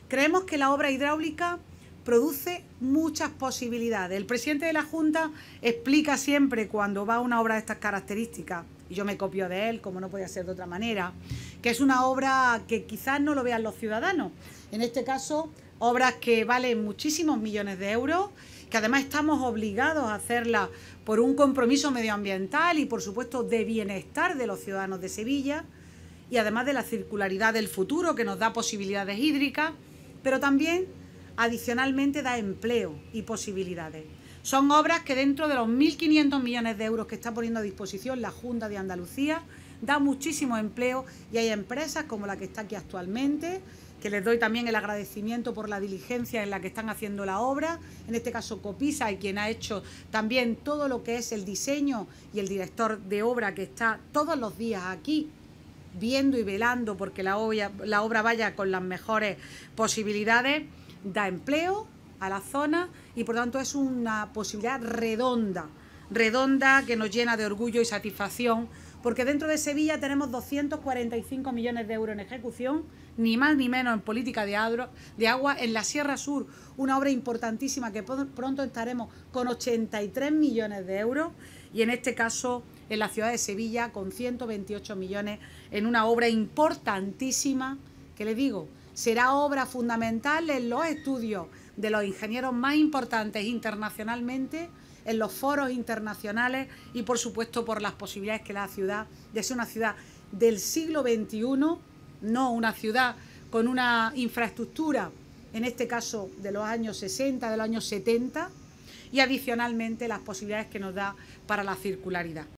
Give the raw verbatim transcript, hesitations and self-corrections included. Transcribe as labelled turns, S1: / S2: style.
S1: Creemos que la obra hidráulica produce muchas posibilidades. El presidente de la Junta explica siempre cuando va a una obra de estas características, y yo me copio de él, como no podía ser de otra manera, que es una obra que quizás no lo vean los ciudadanos. En este caso, obras que valen muchísimos millones de euros, que además estamos obligados a hacerlas por un compromiso medioambiental y, por supuesto, de bienestar de los ciudadanos de Sevilla, y además de la circularidad del futuro, que nos da posibilidades hídricas, pero también adicionalmente da empleo y posibilidades. Son obras que dentro de los mil quinientos millones de euros que está poniendo a disposición la Junta de Andalucía, da muchísimo empleo, y hay empresas como la que está aquí actualmente, que les doy también el agradecimiento por la diligencia en la que están haciendo la obra, en este caso Copisa, y quien ha hecho también todo lo que es el diseño, y el director de obra que está todos los días aquí viendo y velando porque la obra, la obra vaya con las mejores posibilidades. Da empleo a la zona y por tanto es una posibilidad redonda, redonda que nos llena de orgullo y satisfacción, porque dentro de Sevilla tenemos doscientos cuarenta y cinco millones de euros en ejecución, ni más ni menos en política de agua, de agua en la Sierra Sur, una obra importantísima que pronto estaremos con ochenta y tres millones de euros, y en este caso en la ciudad de Sevilla con ciento veintiocho millones en una obra importantísima que, les digo, será obra fundamental en los estudios de los ingenieros más importantes internacionalmente, en los foros internacionales y, por supuesto, por las posibilidades que la ciudad, de ser una ciudad del siglo veintiuno, no una ciudad con una infraestructura, en este caso de los años sesenta, de los años setenta, y adicionalmente las posibilidades que nos da para la circularidad.